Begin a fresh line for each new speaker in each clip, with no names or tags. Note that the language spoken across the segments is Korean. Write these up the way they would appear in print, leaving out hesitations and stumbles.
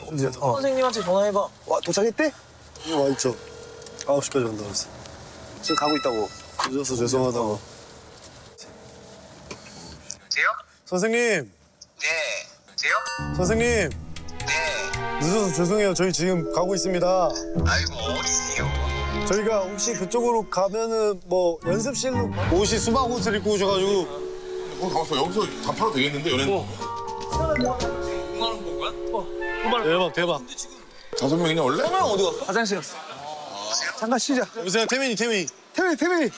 선생님한테 전화해봐.
와, 도착했대? 와, 있죠. 9시까지 간다고 했어. 지금 가고 있다고. 늦어서 죄송하다고.
돼요?
선생님!
네. 돼요?
선생님!
네.
늦어서 죄송해요. 저희 지금 가고 있습니다.
아이고, 어디세요?
저희가 혹시 그쪽으로 가면은 뭐 연습실로 옷이 수박 옷을 입고 오셔가지고
가봤어. 여기서 다 팔아도 되겠는데, 연예인?
5만 원 본 거야?
대박 대박.
5명이냐, 원래?
어디 갔어? 화장실 갔어.
잠깐 쉬자.
여보세요, 태민이.
태민이.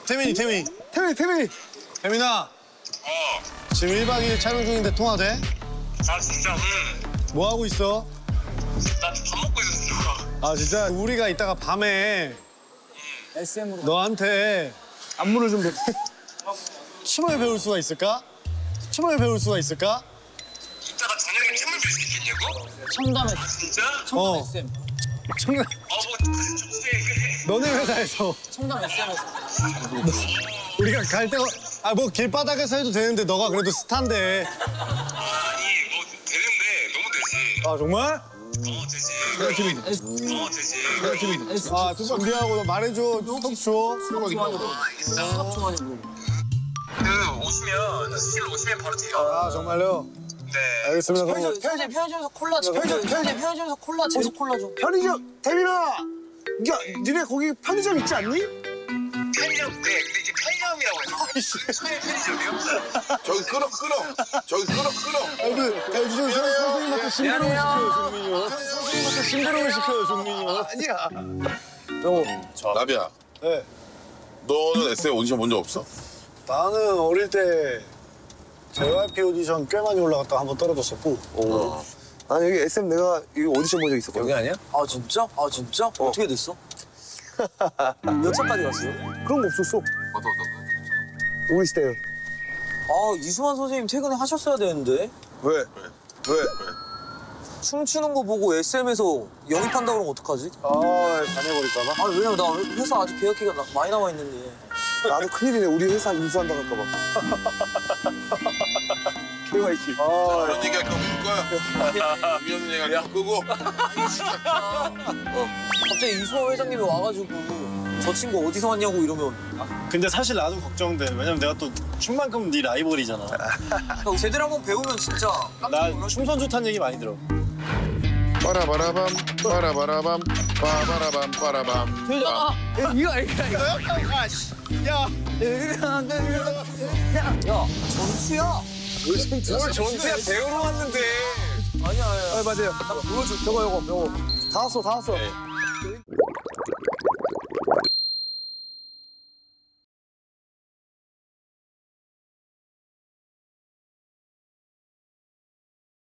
태민아, 지금 1박 2일 촬영 중인데 통화 돼?
아, 진짜?
뭐 하고 있어?
나 밥 먹고 있었어.
아, 진짜 우리가 이따가 밤에
SM으로.
너한테 안무를 좀 춤을 배울 수가 있을까?
이따가 저녁에 춤을 출 수 있겠냐고?
청담
진짜?
청담 SM.
청담,
뭐, 좋지. 그래.
너네 회사에서
청담 SM에서.
우리가 갈 데가 뭐 길바닥에서 해도 되는데 너가 그래도 스타인데.
아니, 뭐, 되는데, 너무 되지.
아, 정말?
되지. 되지.
아, 준비하고 너 말해줘. 스톱 줘.
수업 중간이고.
오시면, 오시면 바로 돼요.
아, 정말요?
네.
알겠습니다. 그럼
편의점에서 콜라. 편의점에서 콜라. 제수 콜라 좀.
편의점, 태민아! 야, 니네 거기 편의점 있지 않니?
편의점, 네. 근데 이제 편의점이라고 해서. 소의 편의점이요?
저기 끊어.
선생님한테 심부름을 시켜요, 종민이. 선생님한테 심부름을 시켜요, 종민이.
아니야.
나비야,
네.
너는 SM 오디션 본 적 없어?
나는 어릴 때 JYP 오디션 꽤 많이 올라갔다가 한번 떨어졌었고. 나는 여기 SM 내가 여기 오디션 본 적 있었거든.
여기 아니야? 아 진짜? 어떻게 됐어? 몇 차까지 갔어요?
그런 거 없었어. 우리 시대요.
아 이수만 선생님 퇴근에 하셨어야 되는데.
왜?
춤추는 거 보고 SM에서 영입한다 그러면 어떡하지?
아, 다녀버릴까 봐.
아 왜냐면 나 회사 아직 계약기가 많이 남아 있는데.
나도 큰일이네. 우리 회사 인수한다 할까 봐. KYT. 아,
그런 얘기 할 거면 끄 거야. 위험 얘기 할 끄고.
갑자기 이수만 회장님이 와가지고 저 친구 어디서 왔냐고 이러면
근데 사실 나도 걱정돼. 왜냐면 내가 또 춤만큼 네 라이벌이잖아.
형 제대로 한번 배우면 진짜
나 춤선 좋다는 얘기 많이 들어.
빠라바라밤, 빠라밤.
들려? 이거
야,
야 전투야?
뭘 전투야 배우러 왔는데. 아니야. 맞아요. 나 보여줘. 저거. 다 왔어.
네.